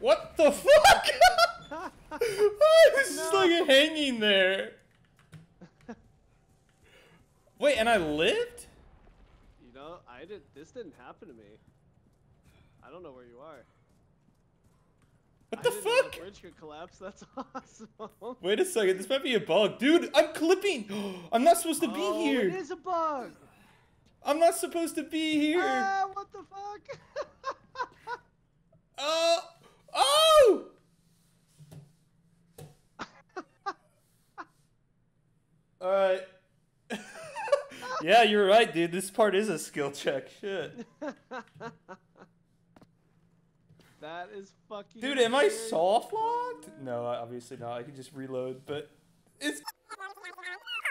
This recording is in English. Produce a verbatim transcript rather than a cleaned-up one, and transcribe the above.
What the fuck? I was just No. like hanging there. Wait, and I lived? You know, I did. This didn't happen to me. I don't know where you are. What I the didn't know fuck? the bridge could collapse. That's awesome. Wait a second, this might be a bug. Dude, I'm clipping! I'm not supposed to be Oh, here! it is a bug! I'm not supposed to be here! Ah, what the fuck? Oh! Oh! Alright. Yeah, you're right, dude. This part is a skill check. Shit. That is fucking Dude, am I scary. soft locked? No, obviously not. I can just reload, but it's